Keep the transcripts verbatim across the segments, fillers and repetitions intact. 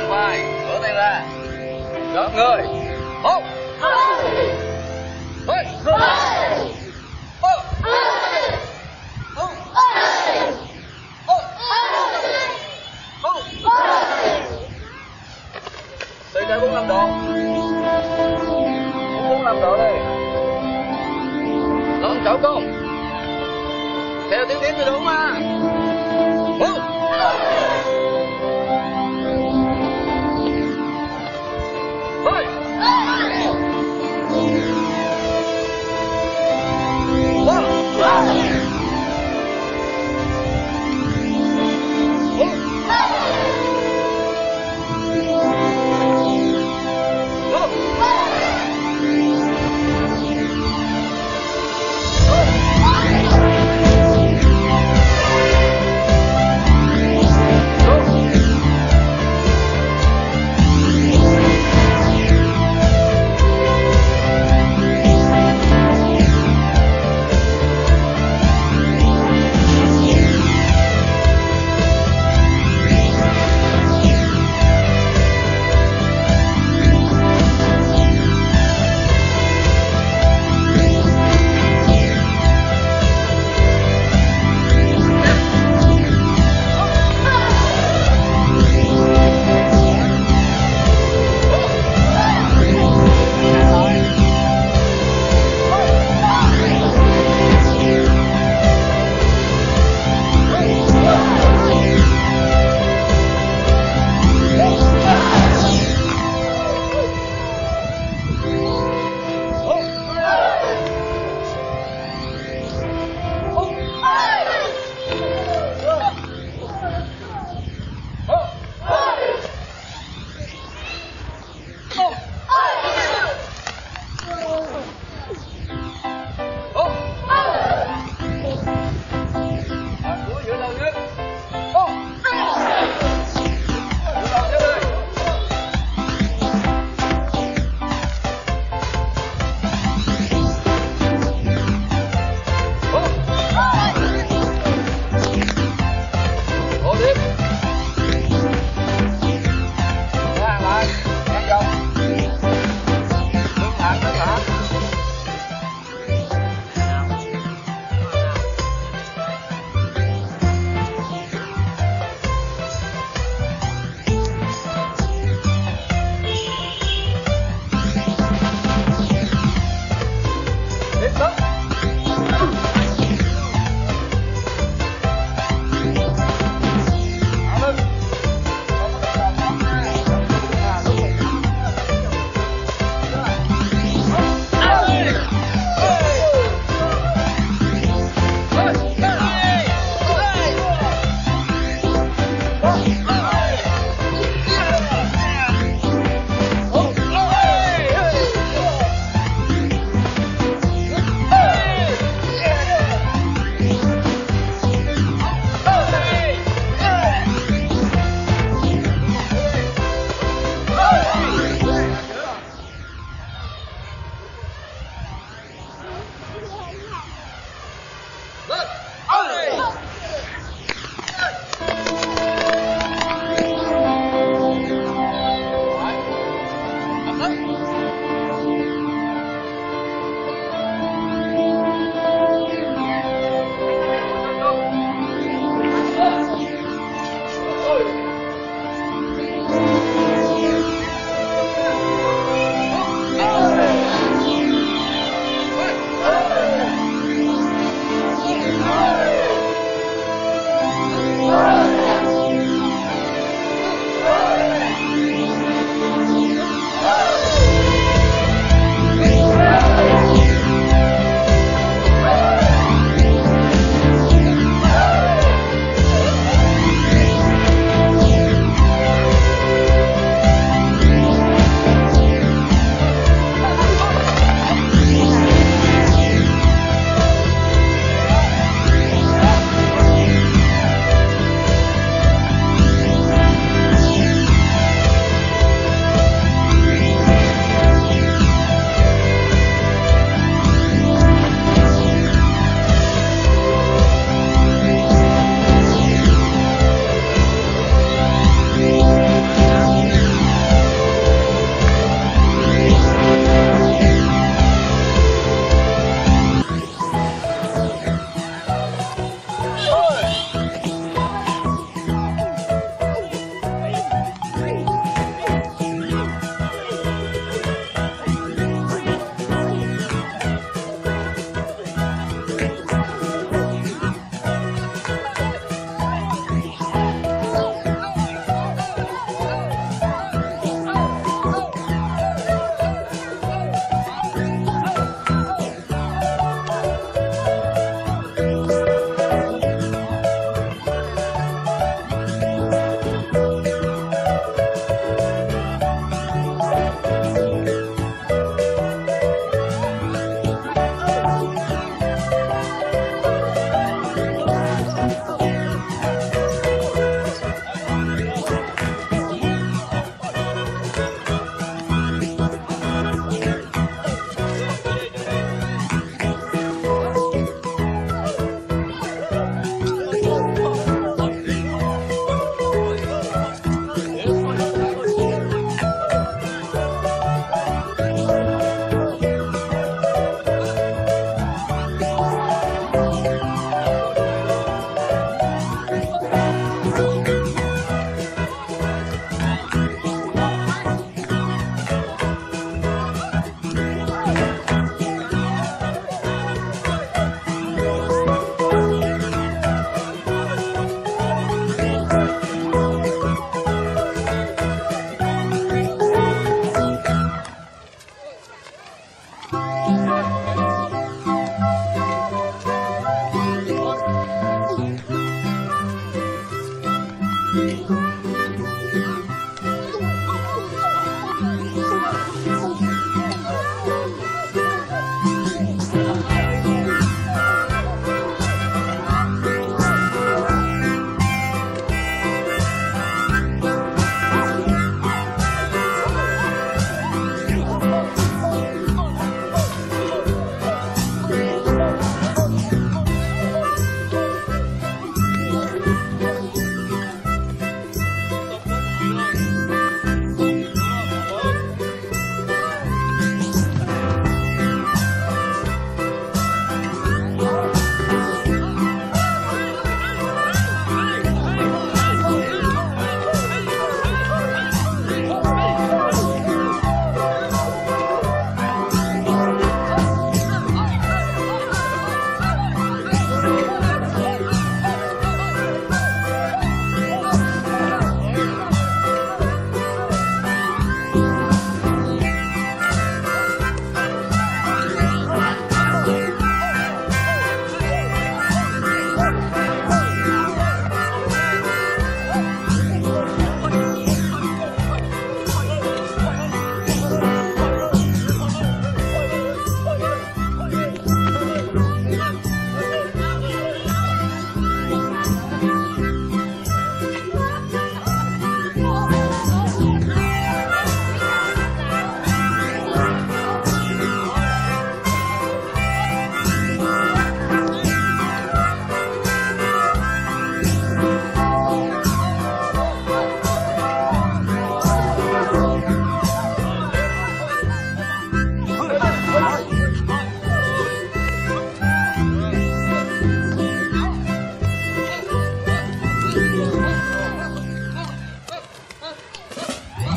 ngang vai, mở tay ra, gấp người. Một, hai, hai, xoay trái bốn mươi lăm độ, bốn mươi lăm độ đây. Lon chảo công, theo tiếng điểm cho đúng mà. Một,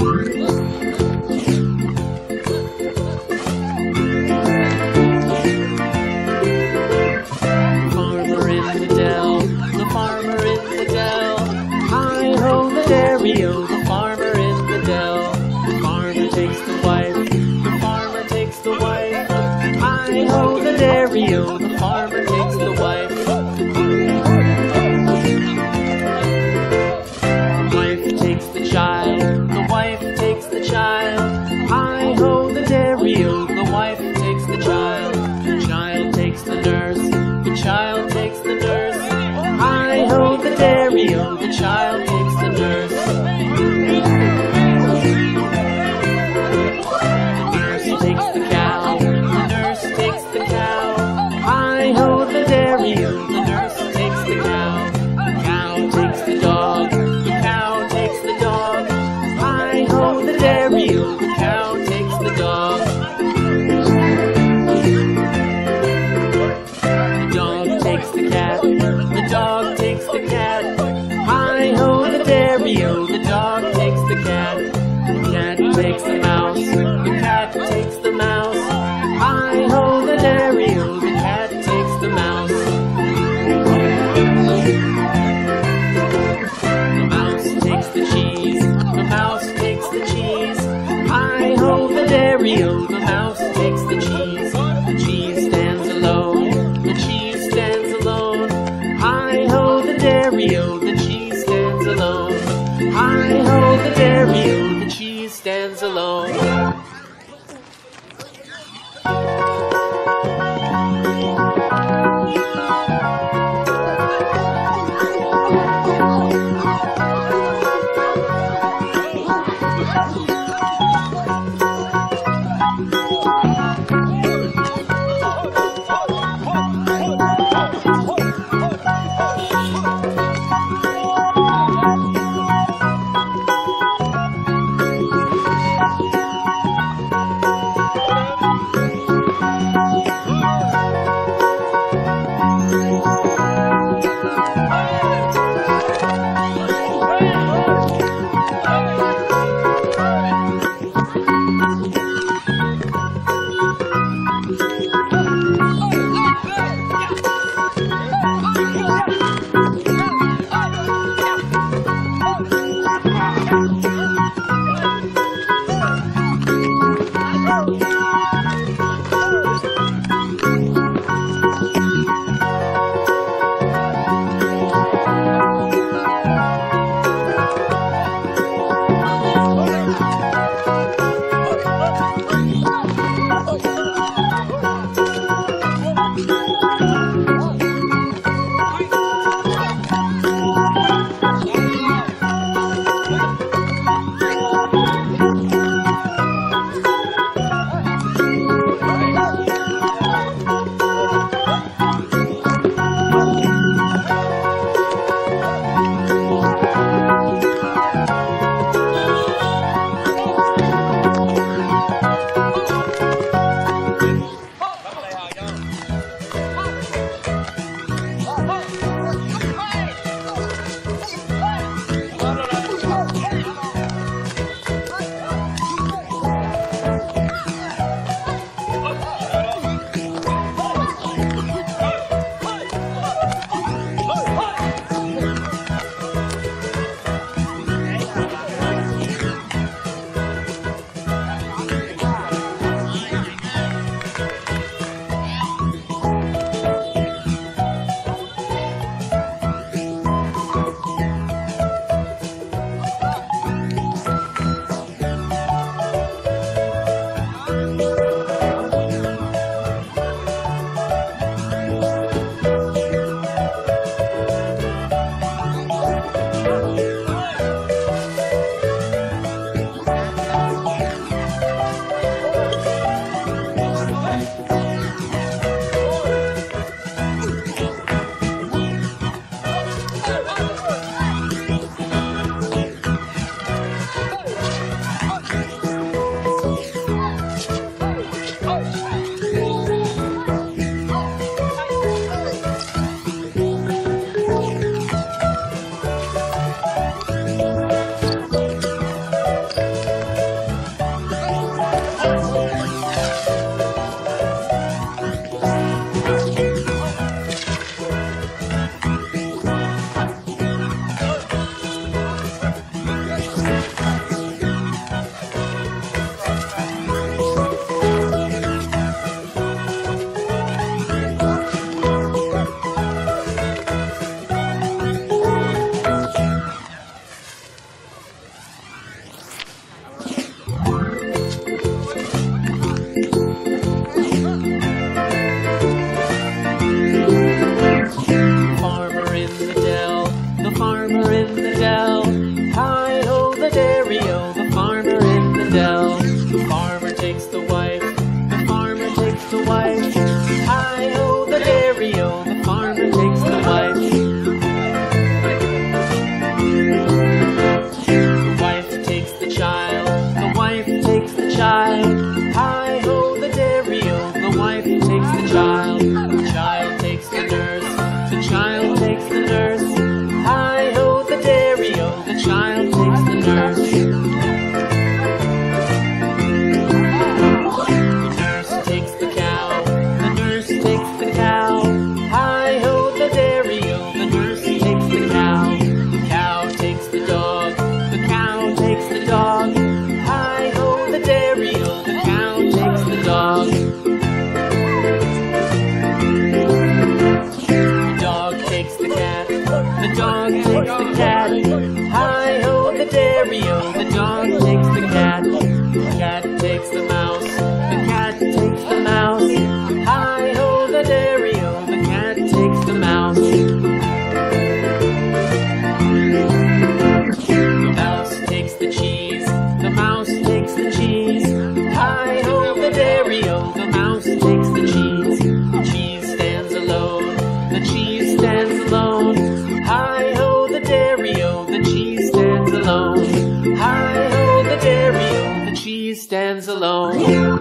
The farmer takes the wife. The wife takes the child. The wife takes the child. Hi-ho, the dairy-o. The wife takes the child. The child takes the nurse. The child takes the nurse. Hi-ho, the dairy-o. The child takes the nurse. The nurse takes the cow. The nurse takes the cow. Hi-ho, the dairy-o. The nurse takes the cow. The cow takes the dog. The cow takes the dog. Hi-ho, the dairy-o. The cow takes the dog. The dog takes the cat. The dog takes the cat. Hi-ho, the dairy-o. The dog takes the cat. The cat takes the mouse. The cat takes the mouse. Hi-ho, the dairy-o. The cat takes the mouse. The mouse takes the cheese. The mouse takes the cheese. Hi-ho, the dairy-o. The mouse takes the cheese. The cheese stands alone. The cheese stands alone. Hi-ho, the dairy-o. The cheese stands alone. Hi-ho, the dairy-o. The cheese stands alone. child. Hi-ho, the dairy-o, the wife takes the child. The child takes the nurse, the child takes the nurse. Hi-ho, the dairy-o, the child takes the nurse. The nurse takes the cow, the nurse takes the cow. Hi-ho, the dairy-o, the nurse takes the cow. The cow takes the dog, the cow takes the dog. Hi-ho, the dairy-o, the cow takes the dog. The dog takes the cat, the dog takes the cat. Hi-ho, the dairy-o, the dog takes the cat. The cat takes the mouse, the cat takes the mouse. Hi-ho, the dairy-o, the cat takes the mouse. The mouse takes the cheese, the mouse takes the cheese. Hi-ho, the dairy-o, the mouse takes the cheese. The cheese stands alone, the cheese stands alone. Hi-ho, the dairy-o, the cheese stands alone. Hi-ho, the dairy-o, the cheese stands alone.